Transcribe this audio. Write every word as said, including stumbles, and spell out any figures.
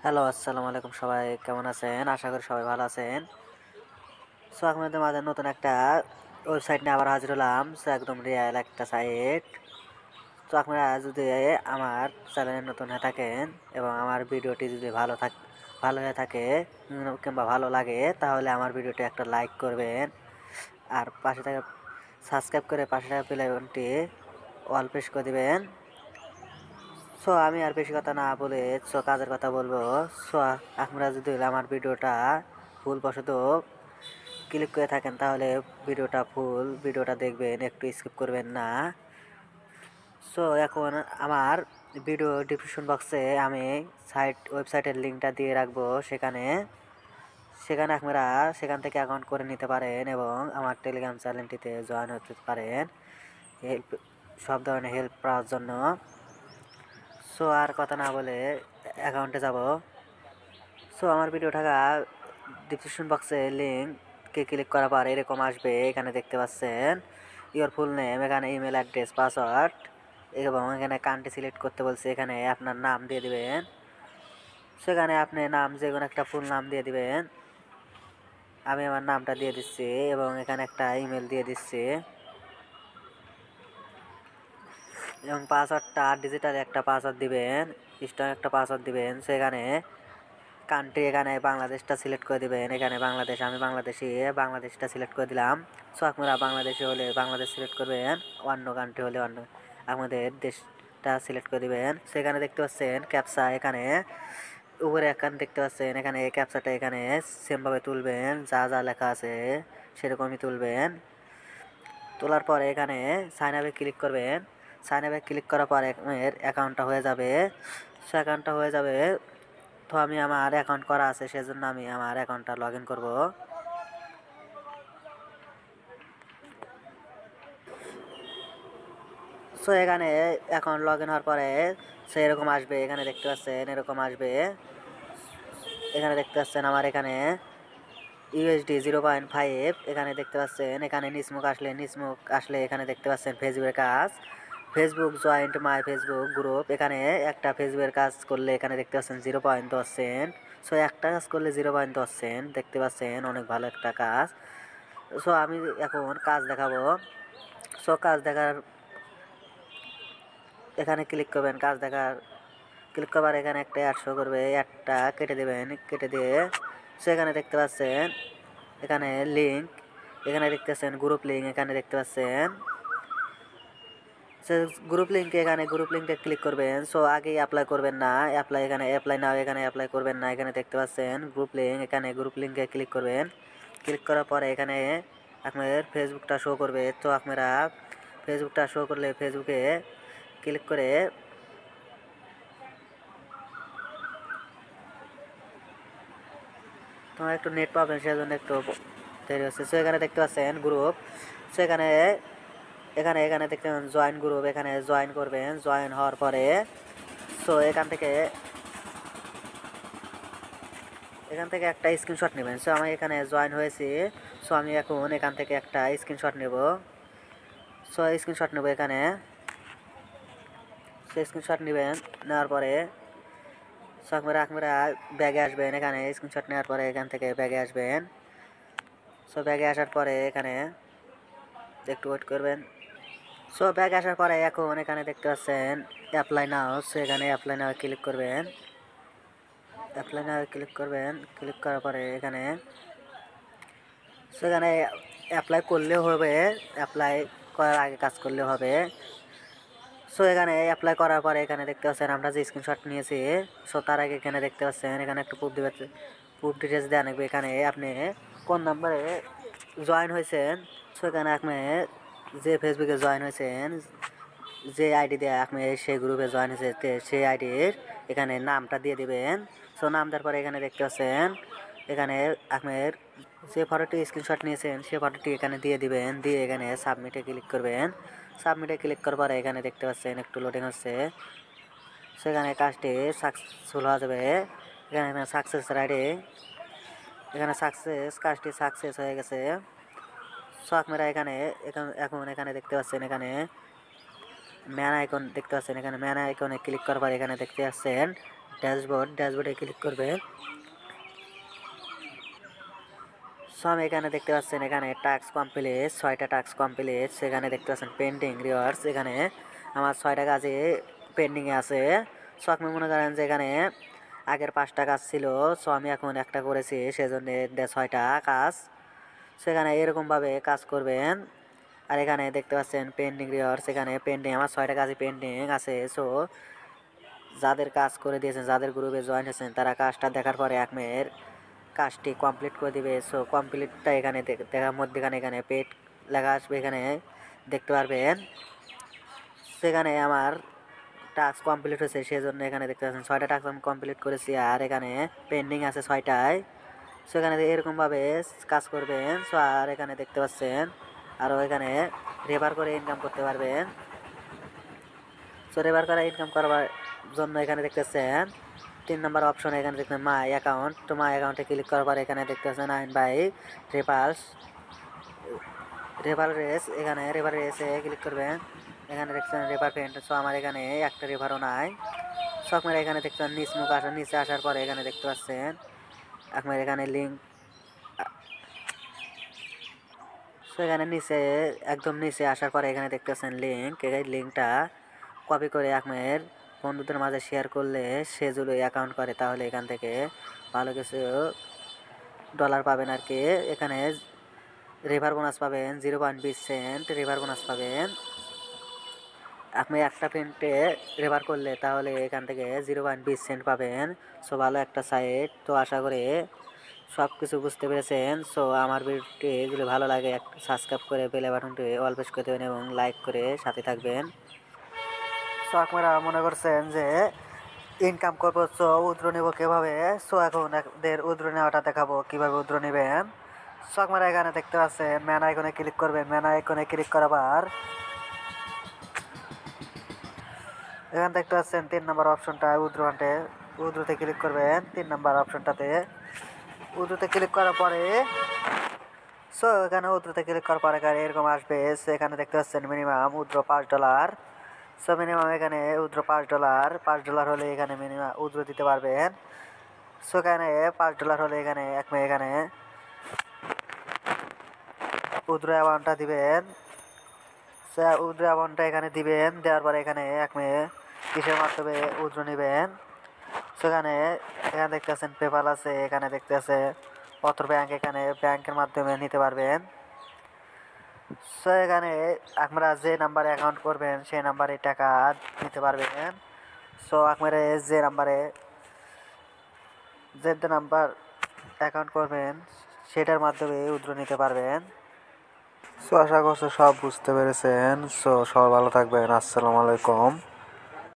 Hello, আসসালামু আলাইকুম। সবাই কেমন আছেন? আশা করি সবাই ভালো আছেন। সো আপনাদের মাঝে নতুন একটা ওয়েবসাইট নিয়ে আবার হাজির হলাম। সো একদম রিয়েল একটা সাইট। তো আপনারা যদি আমার চ্যানেলে নতুন হয়ে থাকেন এবং আমার ভিডিওটি যদি ভালো থাক ভালো হয়ে থাকে উম, কিংবা ভালো লাগে, তাহলে আমার ভিডিওটি একটা লাইক করবেন। আর পাশে থাকা সাবস্ক্রাইব করে পাশে থাকা বেল আইকনটি অল প্রেস করে দিবেন। সো আমি আর বেশি কথা না বলে সো কাজের কথা বলবো। সো আপনারা যদি আমার ভিডিওটা ভুলবশত ক্লিক করে থাকেন, তাহলে ভিডিওটা ফুল ভিডিওটা দেখবেন, একটু স্কিপ করবেন না। সো এখন আমার ভিডিও ডিসক্রিপশন বক্সে আমি সাইট ওয়েবসাইটের লিঙ্কটা দিয়ে রাখবো। সেখানে সেখানে আপনারা সেখান থেকে অ্যাকাউন্ট করে নিতে পারেন এবং আমার টেলিগ্রাম চ্যানেলটিতে জয়েন হতে পারেন হেল্প সব ধরনের হেল্প পাওয়ার জন্য। সো আর কথা না বলে অ্যাকাউন্টে যাব। সো আমার ভিডিও থাকা ডিসক্রিপশন বক্সে লিঙ্ককে ক্লিক করার পর এরকম আসবে। এখানে দেখতে পাচ্ছেন ইওর ফুল নেম, এখানে ইমেল অ্যাড্রেস, পাসওয়ার্ড এবং এখানে কান্ট্রি সিলেক্ট করতে বলছে। এখানে আপনার নাম দিয়ে দিবেন। সেখানে আপনি নাম যে কোনো একটা ফুল নাম দিয়ে দিবেন। আমি আমার নামটা দিয়ে দিচ্ছি এবং এখানে একটা ইমেল দিয়ে দিচ্ছি এবং পাসওয়ার্ডটা ডিজিটাল একটা পাসওয়ার্ড দিবেন, স্ট্রং একটা পাসওয়ার্ড দিবেন। সেখানে কান্ট্রি এখানে বাংলাদেশটা সিলেক্ট করে দিবেন। এখানে বাংলাদেশ, আমি বাংলাদেশি, বাংলাদেশটা সিলেক্ট করে দিলাম। সো আপনারা বাংলাদেশি হলে বাংলাদেশ সিলেক্ট করবেন, অন্য কান্ট্রি হলে অন্য আমাদের দেশটা সিলেক্ট করে দিবেন। সেখানে দেখতে পাচ্ছেন ক্যাপচা, এখানে উপরে এখানে দেখতে পাচ্ছেন এখানে ক্যাপচাটা এখানে সেমভাবে তুলবেন, যা যা লেখা আছে সেরকমই তুলবেন। তোলার পরে এখানে সাইন আপে ক্লিক করবেন। সাইন আপে ক্লিক করার পরে এর অ্যাকাউন্টটা হয়ে যাবে। সো অ্যাকাউন্টটা হয়ে যাবে। তো আমি আমার অ্যাকাউন্ট করা আছে, সেজন্য আমি আমার অ্যাকাউন্টটা লগ ইন করবো। সো এখানে অ্যাকাউন্ট লগ ইন হওয়ার পরে সে এরকম আসবে। এখানে দেখতে পাচ্ছেন এরকম আসবে। এখানে দেখতে পাচ্ছেন আমার এখানে ইউএসডি জিরো পয়েন্ট ফাইভ এখানে দেখতে পাচ্ছেন। এখানে নিসমুখ আসলে নিসমুখ আসলে এখানে দেখতে পাচ্ছেন ফেসবুকের কাজ, Facebook joint my Facebook group. এখানে একটা ফেসবুকের কাজ করলে এখানে দেখতে পাচ্ছেন জিরো পয়েন্ট দশ সেন্ট। সো একটা কাজ করলে জিরো পয়েন্ট দশ সেন্ট দেখতে পাচ্ছেন, অনেক ভালো একটা কাজ। সো আমি এখন কাজ দেখাবো। সো কাজ দেখার এখানে ক্লিক করবেন। কাজ দেখার ক্লিক করবার এখানে একটা অ্যাড শো করবে, অ্যাডটা কেটে দেবেন। কেটে দিয়ে সেখানে দেখতে পাচ্ছেন এখানে লিঙ্ক, এখানে দেখতে পাচ্ছেন গ্রুপ লিঙ্ক, এখানে দেখতে পাচ্ছেন সে গ্রুপ লিঙ্কে এখানে গ্রুপ লিঙ্কে ক্লিক করবেন। সো আগেই অ্যাপ্লাই করবেন না, অ্যাপ্লাই এখানে অ্যাপ্লাই নাও এখানে অ্যাপ্লাই করবেন না। এখানে দেখতে পাচ্ছেন গ্রুপ লিঙ্ক, এখানে গ্রুপ লিঙ্কে ক্লিক করবেন। ক্লিক করার পরে এখানে আপনাদের ফেসবুকটা শো করবে। তো আপনারা ফেসবুকটা শো করলে ফেসবুকে ক্লিক করে তোমার একটু নেট পাবেন, সেজন্য একটু দেরি হচ্ছে। সো এখানে দেখতে পাচ্ছেন গ্রুপ। সো এখানে এখানে এখানে দেখতে পাবেন জয়েন গ্রুপ, এখানে জয়েন করবেন। জয়েন হওয়ার পরে সো এখান থেকে এখান থেকে একটা স্ক্রিনশট নেবেন। সো আমি এখানে জয়েন হয়েছি। সো আমি এখন এখান থেকে একটা স্ক্রিনশট নেব। সো স্ক্রিনশট নেব এখানে। সো স্ক্রিনশট নেবেন, নেওয়ার পরে সো আপনারা আপনারা ব্যাগে আসবেন। এখানে স্ক্রিনশট নেওয়ার পরে এখান থেকে ব্যাগে আসবেন। সো ব্যাগে আসার পরে এখানে একটু ওয়েট করবেন। সো ব্যাগে আসার পরে এখন এখানে দেখতে পাচ্ছেন অ্যাপ্লাই নাও। সো এখানে অ্যাপ্লাই নাও ক্লিক করবেন। অ্যাপ্লাই নাও ক্লিক করবেন। ক্লিক করার পরে এখানে সেখানে অ্যাপ্লাই করলেও হবে, অ্যাপ্লাই করার আগে কাজ করলেও হবে। সো এখানে অ্যাপ্লাই করার পরে এখানে দেখতে পাচ্ছেন আমরা যে স্ক্রিনশট নিয়েছি। সো তার আগে এখানে দেখতে পাচ্ছেন এখানে একটা প্রুফ দিবে, প্রুফ ডিটেলস দেওয়া লাগবে। এখানে আপনি কোন নাম্বারে জয়েন হয়েছেন। সো এখানে আপনি যে ফেসবুকে জয়েন হয়েছেন, যে আইডি দিয়ে আপনি সেই গ্রুপে জয়েন হয়েছে সেই আইডির এখানে নামটা দিয়ে দিবেন। সো নাম দেওয়ার পরে এখানে দেখতে পাচ্ছেন এখানে আপনার যে ফটোটি স্ক্রিনশট নিয়েছেন সেই ফটোটি এখানে দিয়ে দিবেন। দিয়ে এখানে সাবমিটে ক্লিক করবেন। সাবমিটে ক্লিক করার পরে এখানে দেখতে পাচ্ছেন একটু লোডিং হচ্ছে। সেখানে কাজটি সাকসেসফুল হয়ে যাবে। এখানে সাকসেস রাইডে এখানে সাকসেস কাজটি সাকসেস হয়ে গেছে। সো আপনারা এখানে এখন এখানে দেখতে পাচ্ছেন এখানে ম্যান আইকন দেখতে পাচ্ছেন। এখানে ম্যান আইকনে ক্লিক করার পর এখানে দেখতে পাচ্ছেন ড্যাশবোর্ড ড্যাশবোর্ডে ক্লিক করবেন। সো আমি এখানে দেখতে পাচ্ছেন এখানে টাস্ক কমপ্লিট, ছয়টা টাস্ক কমপ্লিট। সেখানে দেখতে পাচ্ছেন পেন্ডিং রিওয়ার্ডস, এখানে আমার ছয়টা কাজে পেন্ডিংয়ে আছে। সো আপনি মনে করেন যে এখানে আগের পাঁচটা কাজ ছিল, সো আমি এখন একটা করেছি, সেজন্য ছয়টা কাজ। সেখানে এরকমভাবে কাজ করবেন। আর এখানে দেখতে পাচ্ছেন পেন্ডিং রিওয়ার্ডস, এখানে পেন্ডিং আমার ছয়টা কাজে পেন্ডিং আছে। সো যাদের কাজ করে দিয়েছেন, যাদের গ্রুপে জয়েন হয়েছেন, তারা কাজটা দেখার পরে আপনার কাজটি কমপ্লিট করে দিবে। সো কমপ্লিটটা এখানে দেখার মধ্যেখানে এখানে পেড লেখা আসবে, এখানে দেখতে পারবেন। সেখানে আমার টাস্ক কমপ্লিট হয়েছে, সেই জন্য এখানে দেখতে পাচ্ছেন ছয়টা টাস্ক আমি কমপ্লিট করেছি, আর এখানে পেন্ডিং আছে ছয়টায়। সো এখানে এরকমভাবে কাজ করবেন। সো আর এখানে দেখতে পাচ্ছেন আরও এখানে রেফার করে ইনকাম করতে পারবেন। সো রেফার করে ইনকাম করবার জন্য এখানে দেখতেছেন তিন নম্বর অপশন, এখানে দেখতেন মাই অ্যাকাউন্ট। তো মাই অ্যাকাউন্টে ক্লিক করার পর এখানে দেখতেছেন earn by refers refer race, এখানে রেফার রেসে ক্লিক করবেন। এখানে দেখছেন রেফার পেন্ট। সো আমার এখানে একটা রেফারও নাই। সো আপনারা এখানে দেখছেন নিচ মুখ আসার নিচে আসার পরে এখানে দেখতে পাচ্ছেন আপনার এখানে লিঙ্ক। সো এখানে নিচে একদম নিচে আসার পরে এখানে দেখতেছেন লিঙ্ক। এই লিঙ্কটা কপি করে আপনার বন্ধুদের মাঝে শেয়ার করলে সে যদি অ্যাকাউন্ট করে, তাহলে এখান থেকে ভালো কিছু ডলার পাবেন আর কি। এখানে রেফার বোনাস পাবেন, জিরো পয়েন্ট বিশ সেন্ট রেফার বোনাস পাবেন। আপনি একটা পেন্টে রেফার করলে তাহলে এখান থেকে জিরো পয়েন্ট বিশ সেন্ট পাবেন। সো ভালো একটা সাইট। তো আশা করে সব কিছু বুঝতে পেরেছেন। সো আমার ভিডিওটি যদি ভালো লাগে একটা সাবস্ক্রাইব করে বেল বাটনটি অল প্রেস করে দেবেন এবং লাইক করে সাথে থাকবেন। সো আপনারা মনে করছেন যে ইনকাম করবো, সো উদ্র নেব কীভাবে। সো এখন এদের উদ্র নেওয়াটা দেখাবো কীভাবে উদ্র নেবেন। সো আপনারা এখানে দেখতে পাচ্ছেন ম্যান আইকনে ক্লিক করবেন। ম্যান আইকনে ক্লিক করাবার এখানে দেখতে পাচ্ছেন তিন নম্বর অপশনটা উদ্র আনতে, উদ্রতে ক্লিক করবেন। তিন নম্বর অপশনটাতে উদ্রতে ক্লিক করার পরে সো এখানে উদ্রতে ক্লিক করার পরে এরকম আসবে। এখানে দেখতে পাচ্ছেন মিনিমাম উদ্র পাঁচ ডলার। সো মিনিমাম এখানে উদ্র পাঁচ ডলার পাঁচ ডলার হলে এখানে মিনিমাম উদ্র দিতে পারবেন। সো এখানে পাঁচ ডলার হলে এখানে এক মে এখানে উদ্র অ্যামাউন্টটা দিবেন। সো উদ্র অ্যামাউন্টটা এখানে দিবেন, দেওয়ার পরে এখানে এক মে কিসের মাধ্যমে উদ্র নেবেন। সেখানে এখানে দেখতে পাচ্ছেন পেপাল আছে, এখানে দেখতে আছে অথর ব্যাংক, এখানে ব্যাংকের মাধ্যমে নিতে পারবেন। সো এখানে আপনারা যে নাম্বারে অ্যাকাউন্ট করবেন সেই নাম্বারে টাকা নিতে পারবেন। সো আপনারা যে নাম্বারে যে নাম্বার অ্যাকাউন্ট করবেন সেটার মাধ্যমে উদ্র নিতে পারবেন। সো আশা করছি সব বুঝতে পেরেছেন। সো সবাই ভালো থাকবেন। আসসালামু আলাইকুম।